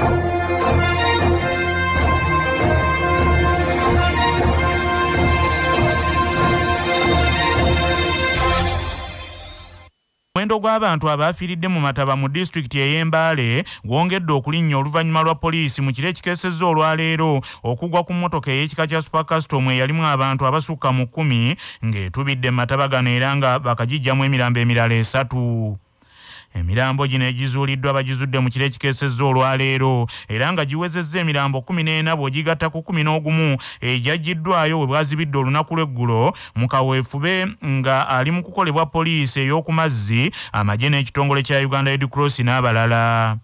Omuwendo gw'abantu abaafiiridde mu mataba mu disitulikiti ey'Embaale gwongedde okulinnya oluvannyuma lwa poliisi mu kiro ekikeesezza olwaleero okugwa ku mmotoka ey'ekika kya Super Custom eyalimu abantu abasukka mu 10 ng'etubidde mu mataba gano era nga bakagijjamu emirambo emirala 3. Emirambo gino egizuuliddwa bagizudde mu kiro ekikeesezza olwaleero era nga giwezezza emirambo 14 bw'ogigatta ku 11 egyaggiddwayo we bwazibidde olunaku lw'eggulo mu kaweefube nga ali mu kukolebwa poliisi ey'oku mazzi, amagye n'ekitongole kya Uganda Red Cross n'abalala.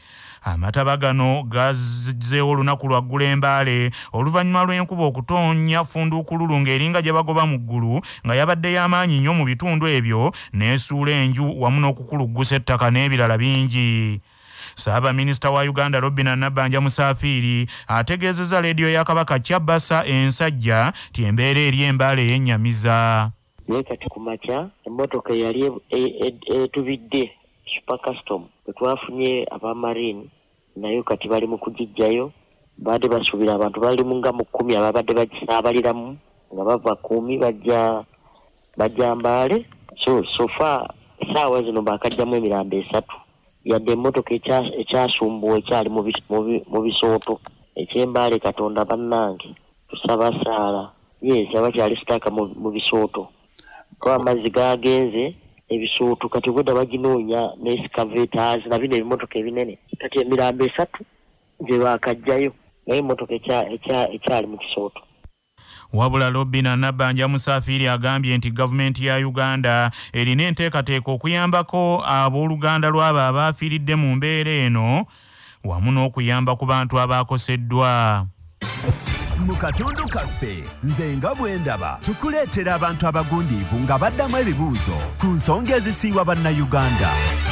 Amataba gano gazzeewo olunaku lwa ggulu Embaale oluvannyuma lw'enkuba okutonnya funduukululu ng'eringa gye bagoba mu ggulu nga yabadde y'amaanyi nnyo mu bitundu ebyo n'esuula enju wamu n'okukuluggusa ettaka n'ebirala bingi. Ssaabaminisita wa Uganda Robinah Nabbanja Musafiri ategeezezza leediyo ya Kabaka Kyabasa ensajja ti embeera eri Embaale yennyamiza. Naye kati ku makya emmotoka yali etubidde Super Custom twafunye abamarine nayo kati bali mu kugijjayo baadde basuubira abantu bali mu nga mu 10 ababadde bagisaabaliramu nga bava 10 bajja Mbaale. So far essaawa zino baakajjamu emirambo 3 yadde emmotoka ekyasumbuwa ekyali mu bisooto eky'Embaale. Katonda bannange tusaba saala abakyali sitaaka mu bisooto ko amazzi gaagenze ebisooto kati gwedda baginoonya n'escavators na bino ebimotoka ebinene kati emirambo 3 gye baakajjayo naye emmotoka ekyali mu kisooto. Wabula Robinah Nabbanja Musafiri agambye nti gavumenti ya Uganda erina enteekateeka okuyambako abooluganda lw'abo abaafiiridde mu mbeera eno wamu n'okuyamba ku bantu abaakoseddwa. Mu katundu kaffe nze nga bwe ndaba tukuleetera abantu abagundiivu nga baddamu ebibuuzo ku nsonga ezisiiwa bannayuganda.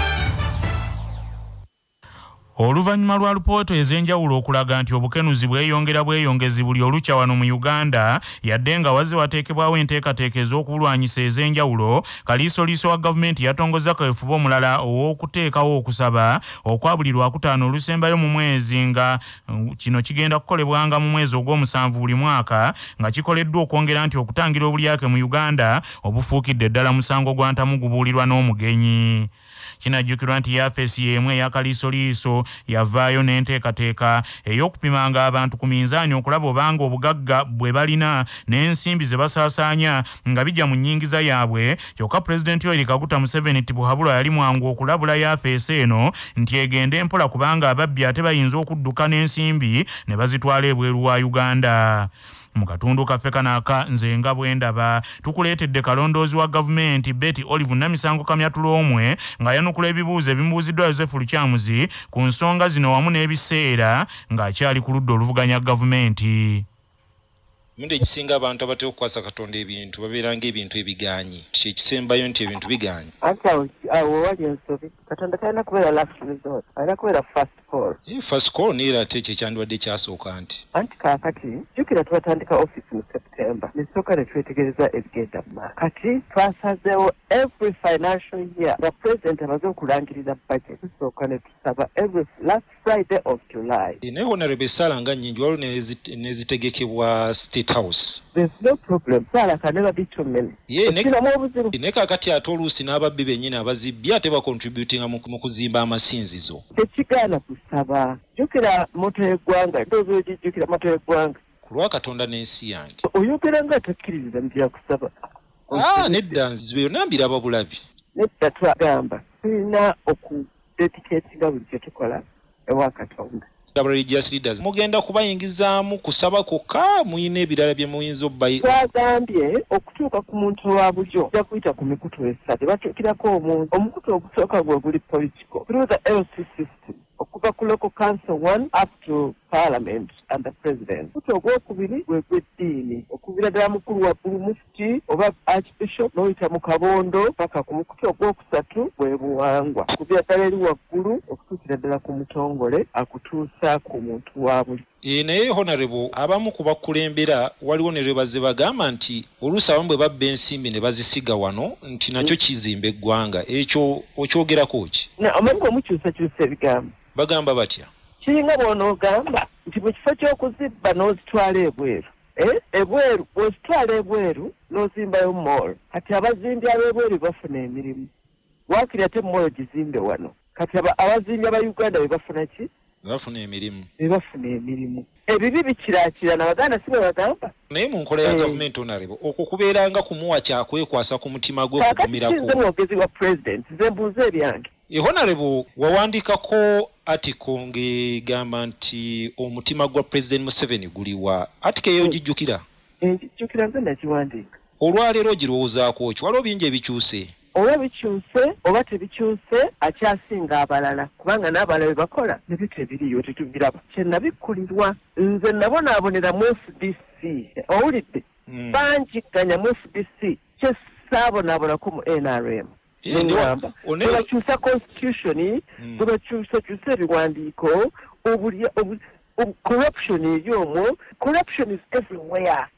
Oluvannyuma lwa lipooto ez'enjawulo okulaga nti obukenuzi bweyongezi buli olukya wano mu Uganda yadde nga wazze wateekebwawo enteekateeka ez'okubulwanyisa ez'enjawulo, kaliisoliiso wa gavumenti yatongozza kaweefube omulala ow'okuteekawo okusaba okwa buli Lwakutaano olusembayo mu mwezi nga kino kigenda kukolebwanga mu mwezi ogw'omusanvu buli mwaka nga kikoleddwa okwongera nti okutangira obulyake mu Uganda obufuukidde ddala musango gwa ntamu gubuulirwa n'omugenyi. Kinajjukirwa nti yafeesi y'emu eya kaliisoliiso yavaayo n'enteekateeka ey'okupimanga abantu ku minzaani okulaba obanga obugagga bwe balina n'ensimbi ze basaasaanya nga bijja mu nnyingiza yaabwe. Kyokka Pulezidenti Yoweri Kaguta Museveni Tibuhaburwa yali mwangu okulabula yafeesi eno nti egende mpola kubanga ababbi ate bayinza okudduka n'ensimbi ne bazitwala ebweru wa Uganda. Mu katundu kaffe kanaka nze nga bwe ndaba tukuleetedde kalondoozi wa gavumenti Betty Olive Namisango Kamyatulomwe nga yanukula ebibuuzo ebimubuuziddwa Joseph Lukyamuzi ku nsonga zino wamu n'ebiseera ng'akyali ku ludda oluvuganya gavumenti. Munde ekisinga abantu abatera okukwasa Katonda ebintu babeeranga ebintu ebiganye kyekisembayo nti ebintu biganye. Awo wali ensobi Katonda talina kubeera last resort, alina kubeera first call. First call neera ate kyekyandibadde kyasooka nti kaakati jjukira tubatandika office mu September nesooka ne twetegereza ebigenda mu maaso. Kati twasazeewo every financial year nga president amaze okulangirira budget tusooka ne tusaba every last Friday of July. Naye Honorable Sarah nga nnyingi waliwo nezitegekebwa State House. There's no problem. Sarah can never be too many. Ne kaakati ate oluusi n'ababbi bennyini abazibbi ate bakontributinga mu kuzimba amasinzizo. Tekigaana kusaba. Jjukira moto y'eggwanga, ndowooza ogijjukira moto y'eggwanga. Ku lwa Katonda n'ensi yange. Oyogera nga tokkiririza mu bya kusaba. Nedda nzibe yonna mbiraba bulabi. Nedda twagamba tulina okudedicatinga buli kye tukola ewa Katonda. Religious leaders mugenda kubayingizaamu kusaba kokka muyina ebirala bye muyinza obbayi. Twagambye okutuuka ku muntu wa bujo ja kuyita ku mikutu esatu batuukirako omukutu ogusooka gwe guli political through the LC system okuva ku local council 1 up to parliament and the president. Omukutu ogwokubiri gwe gw'eddiini okubira ddala mukulu waggulu mufti oba archbishop n'oyita mu kabondo paka ku mukutu ogwokusatu bwe buwangwa okubira ddala eri waggulu okutuukira ddala ku mutongole akutuusa ku muntu wa buli. Naye Honorable abamu ku bakulembera waliwo ne lwe bagamba nti oluusi abamu bwe babba ensimbi ne bazisiga wano nti nakyo kizimba eggwanga. Ekyo okyogerako ki? Omanyi omukyusa ebigambo bagamba batya? kiringa bw'onoogamba nti mu kifo ky'okuzibba n'ozitwala ebweru ebweru bw'ozitwala ebweru n'ozimbayo mool kati abazimbi ab'ebweru bafuna emirimu waakiri ate mool gizimbe wano kati abazimbi aba Uganda bebafuna ki bafuna emirimu ebibi bikiraakirana Abaganda si bwe bagamba naye mu nkola ya gavumenti onarebo okwo kubeeranga kumuwa kyakwekwasa ku mutima gwe okugumirako kakati kinze mwogezi wa president nze mbuuza ebyange Honorable wawandikako article ng'egamba nti omutima gwa President Museveni guliwa article eyo gijjukira njijjukira nze nakiwandiika olwaleero ogirowoozaako ki waliwo bingi ebikyuse oba bikyuse oba tebikyuse akyasinga abalala kubanga n'abalala bebakola ne bitebiriyo tetubiraba kyenabikkulirwa nze nabonaabonera mu FDC owulidde banjigganya mu FDC kyesaabonaabonako mu NRM Nengamba, tubakyusa constitution, tubakyusa ebiwandiiko, corruption is everywhere.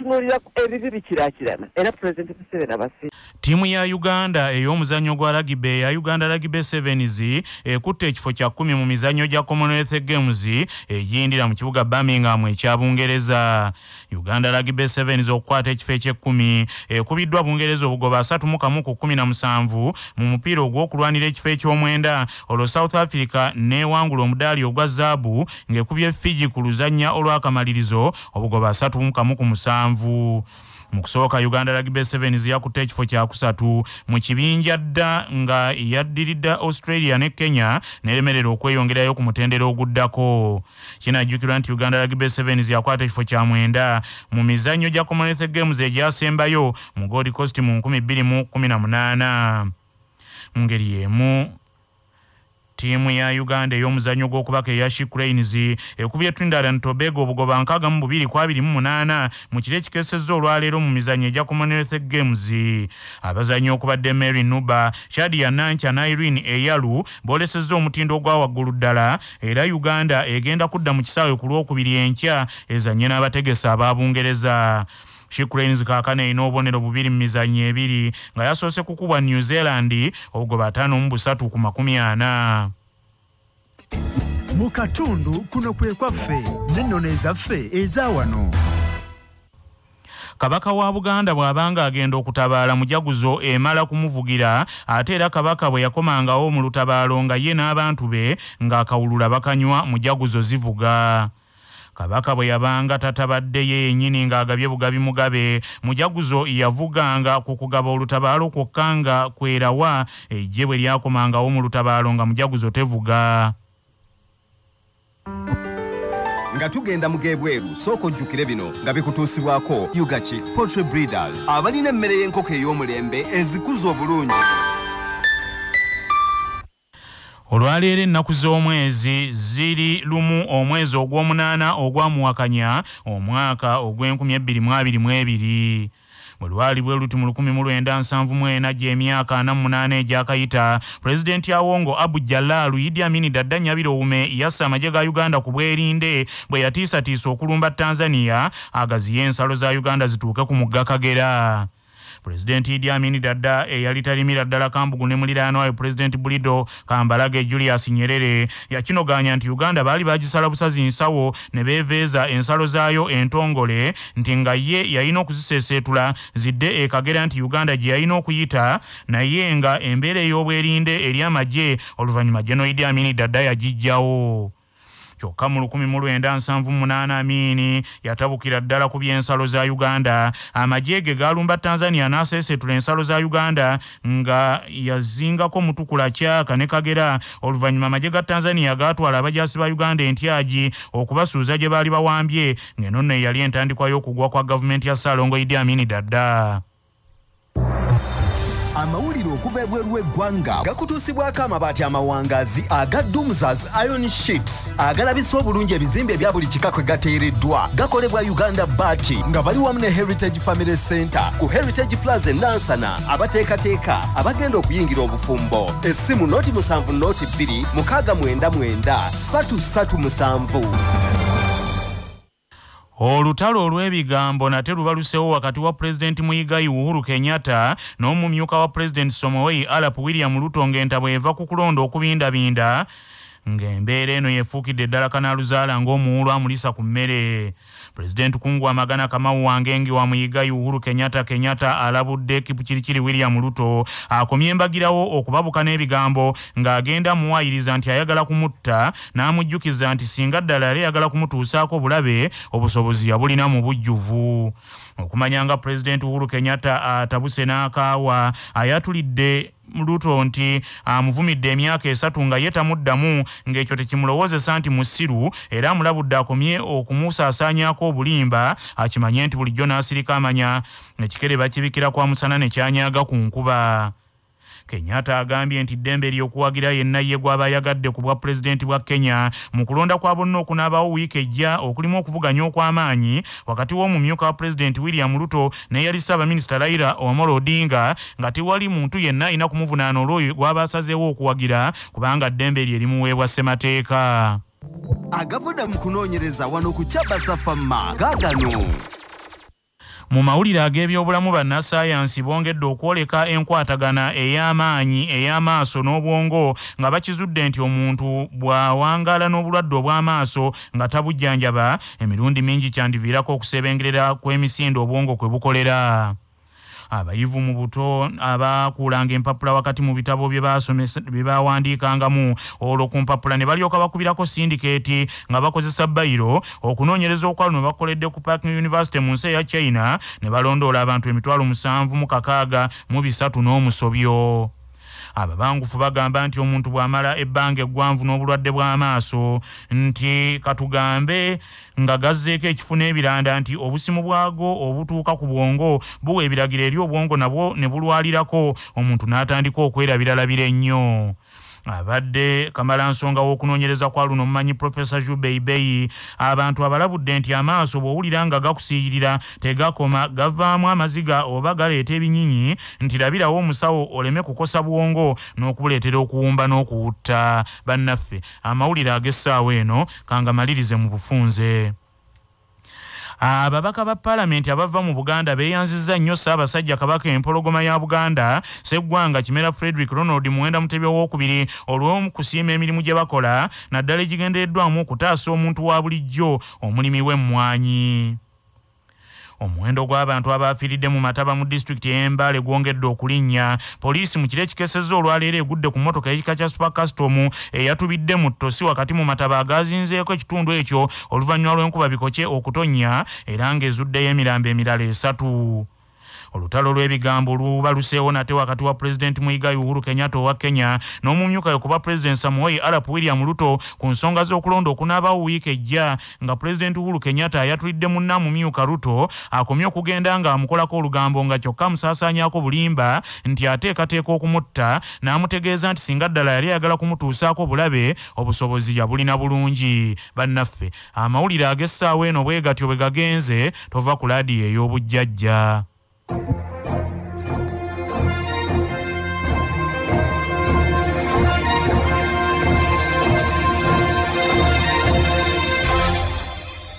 Tiimu ya Uganda ey'omuzannyo gwa rugby ya Uganda Rugby Sevens ekutte ekifo kya 10 mu mizannyo gya Commonwealth Games egiyindira mu kibuga Birmingham ekya Bungereza. Uganda Rugby Sevens okukwata ekifo ekye-10 ekubiddwa Bungereza obugoba 3-17 mu mupiira ogw'okulwanira ekifo eky'omwenda olwo South Africa neewangula omudaali ogwa zaabu ng'ekubye Fiji ku luzannya olw'akamalirizo obugoba 3-17. Mu kusooka Uganda Rugby Sevens yakutte ekifo kya 3 mu kibinja dda nga yaddiridda Australia ne Kenya n'eremerera okweyongerayo ku mutendera oguddako. Kinajjukirwa nti Uganda Rugby Sevens yakwata ekifo kya 9 mu mizannyo gya Commonwealth Games egyasembayo mu Gold Coast mu 2018. Mu ngeri y'emu tiimu ya Uganda ey'omuzannyo gw'okubaka eya She Cranes ekubye Trinidad and Tobago obugoba 62-28 mu kiro ekikesezza olwaleero mu mizannyo egya Commonwealth Games. Abazannyi okubadde Mary Nuba, Shadia Nancha ne Irene Eyalu boolesezza omutindo ogwa waggulu ddala era Uganda egenda kudda mu kisaawe ku Lwokubiri enkya ezannye n'abategesi aba Bungereza. She Cranes kaakano erina obubonero 2 mu mizannyo 2 nga yasoose kukubwa New Zealand obugoba 5-3 ku 40. Mu katundu kuno kwe kwaffe n'ennono ezaffe eza wano. Kabaka wa Buganda bw'abanga agenda okutabaala mujaguzo emala kumuvugira ate era kabaka bwe yakomangawo mu lutabaalo nga ye n'abantu be ng'akawulula bakanywa mujaguzo zivuga. Kabaka bwe yabanga tatabadde ye yennyini ng'agabye bugabi mugabe mujaguzo yavuganga ku kugaba olutabaalo kwokka nga kwerawa ejje bwe lyakomangawo mu lutabaalo nga mujaguzo tevuga. Nga tugenda mugebweru soko jjukire bino nga bikutuusibwako Yugachi Poultry Breeders abalina emmere y'enkoko ey'omulembe ezikuza obulungi. Olwaleero ennaku z'omwezi ziri lumu omwezi ogw'omunaana ogwamuwakanya omwaka ogw'2022. Bwe lwali bwe luti mu 1974 gy'emyaka 48 egyakayita Pulezidenti Awongo Abu Jalal Idi Amin Dada Nyabiroume yassa amagye ga Uganda ku bwerinde bwe yatiisatiisa okulumba Tanzania agaziye ensalo za Uganda zituuke ku mugga Kagera. Pulezidenti Idi Amin Dada eyali talimira ddala Kambugu ne muliraano wayo Pulezidenti Bulido Kambalage Julius Nyerere yakinoganya nti Uganda baali bagisala busazi nsawo ne beeveeza ensalo zaayo entongole nti nga ye yalina okuziseeseetula zidde ekagera nti Uganda gye yalina okuyita naye nga embeera ey'obwerinde eri amagye oluvannyuma General Idi Amin Dada yagijjawo. Kyokka mu 1978 Amin yatabukira ddala ku by'ensalo za Uganda. Amagye ge galumba Tanzania n'aseesetula ensalo za Uganda nga yazingako Mutukula Kyaka ne Kagera. Oluvannyuma amagye ga Tanzania gaatwala abajaasi ba Uganda entyaji okubasuuza gye baali bawambye ng'eno nno yali entandikwa y'okugwa kwa gavumenti ya Ssaalongo Idi Amin Dada. Amawulire okuva ebweru w'eggwanga gakutuusibwako amabaati amawangaazi aga Doomsday Iron Sheets agalabisa obulungi ebizimbe ebya buli kika kwe gateereddwa. Gakolebwa Uganda Baati nga bali wamu ne Heritage Family Center ku Heritage Plaza e Nansana. Abateekateeka abagenda okuyingira obufumbo essimu noti 7-2-699-337. Olutalo olw'ebigambo nate lubaluseewo wakati wa Pulezidenti Muyigayi Uhuru Kenyatta n'omumyuka wa Pulezidenti Somoei Arap William Ruto ng'entabo eva ku kulonda okubindabinda ng'embeera eno yefuukidde ddala kanaaluzaala ng'omuwulu amulisa ku mmere. Pulezidenti Kungu Amagana Kamau Wangengi wa Muyiga Uhuru Kenyatta alabudde Kipchirchiri William Ruto akomye embagirawo okubabuka n'ebigambo ng'agenda muwayiriza nti ayagala kumutta n'amujjukiza nti singa ddala yali ayagala kumutuusaako bulabe obusobozi yabulina mu bujjuvu. Okumanya nga Pulezidenti Uhuru Kenyatta atabuse n'akaawa ayatulidde Ruto nti amuvumidde emyaka 3 nga yetamuddamu ng'ekyo tekimulowoozesa nti musiru era amulabudde akomye okumusaasaanyaako obulimba akimanye nti bulijjo n'asirika amanya ekikere bakibikira kwa musana ne kyanyaga ku nkuba. Kenyatta agambye nti ddembe ly'okuwagira yenna ye gw'aba ayagadde ku bwa pulezidenti bwa Kenya mu kulonda kwa bonna okunaabawo wiiki ejja okulimu okuvuganya okw'amaanyi wakati w'omumyuka wa pulezidenti William Ruto ne yali Ssaabaminisita Raila Amolo Odinga nga tewali muntu yenna alina kumuvunaana olw'oyo gw'aba asazeewo okuwagira kubanga ddembe lye limuweebwa ssemateeka. Agavudde mu kunoonyereza wano ku Kyabasafamma gaagano. Mu mawulire ag'ebyobulamu bannassaayansi bongedde okwoleka enkwatagana ey'amaanyi ey'amaaso n'obwongo nga bakizudde nti omuntu bw'awangaala n'obulwadde obw'amaaso nga tabujjanjaba emirundi mingi kyandiviirako okusebengerera kw'emisindo obwongo kwe bukolera. Abayivu mu buto abakuulanga empapula wakati mu bitabo bye bawandiikangamu olwo ku mpapula ne balyoka bakubirako sindikeeti nga bakozesa bayiro okunoonyereza okwalo ne bakoledde ku Parking University mu nsi eya China ne balondoola abantu 7,600 n'omusobyo. Ababangufu bagamba nti omuntu bw'amala ebbanga eggwanvu n'obulwadde bw'amaaso nti katugambe nga gazzeeko ekifu n'ebiranda nti obusimu bwago obutuuka ku bwongo buwa ebiragiro eri obwongo nabwo ne bulwalirako omuntu n'atandika okwerabiralabira ennyo. Abadde kamalansonga w'okunoonyereza kwa luno omumanyi Profesa Jubeibeyi abantu abalabudde nti amaaso bw'owulira nga gakusiyirira tegakoma gavaamu amaziga oba galeeta ebinyinyi nti labirawo omusawo oleme kukosa bwongo n'okubuleetera okuwumba n'okuwutta. Bannaffe amawulire ag'essaawa eno kangamalirize mu bufunze. Ababaka ba Parliament abava mu Buganda beeyanzizza nnyo Ssaabasajja Kabaka empologoma ya Buganda Sseggwanga Kimera Frederick Ronald Muwenda Mutebi II olw'okusiima emirimu gye bakola naddala egigendereddwamu okutaasa omuntu wa bulijjo omulimi w'emmwanyi. Omuwendo gw'abantu abaafiiridde mu mataba mu disitulikiti y'Embale gwongedde okulinnya. Poliisi mu kiro ekikesezza olwaleero egudde ku mmotoka y'ekika kya Super Custom eyatubidde mu ttosi wakati mu mataba agazinzeeko ekitundu ekyo oluvannyuma lw'enkuba bikokye okutonnya era ng'ezuddeyo emirambo emirala 3. Olutalo lw'ebigambo lubaluseewo nate wakati wa Pulezidenti Muyiga Uhuru Kenyatta owa Kenya n'omumyuka ku bwa Pulezidenti Samoei Arap William Ruto ku nsonga z'okulonda okunaabawo wiiki ejja nga Pulezidenti Uhuru Kenyatta ayatulidde munna mumyuka Ruto akomye okugenda ng'amukolako olugambo nga kyokka musaasaanyaako bulimba nti ateekateeka okumutta n'amutegeeza nti singa ddala yali ayagala kumutuusaako bulabe obusobozi yabulina bulungi. Bannaffe amawulire ag'essaawa eno bwe gatyo bwe gagenze tova ku laadiyo ey'obujjajja.